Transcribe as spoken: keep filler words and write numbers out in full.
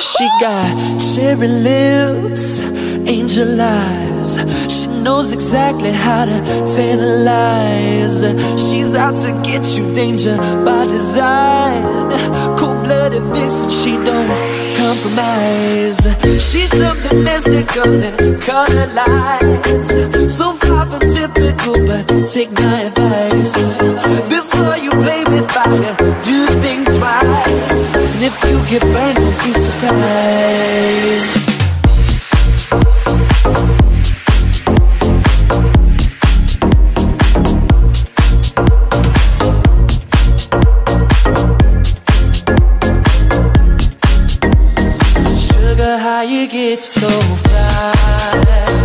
She got cherry lips, angel eyes. She knows exactly how to tantalize. She's out to get you, danger by design. Cold-blooded vixen, she don't compromise. She's something mystical in color lights. So far from typical, but take my advice. Before you play with fire, do think twice. And if you get burned, don't be surprised. Sugar, how you get so fly?